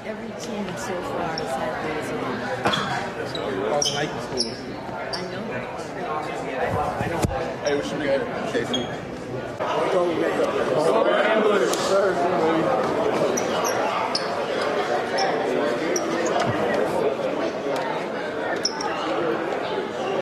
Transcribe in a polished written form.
Every team so far has had those on. All the Nike schools. I know. Hey, what should we get? Casey. Go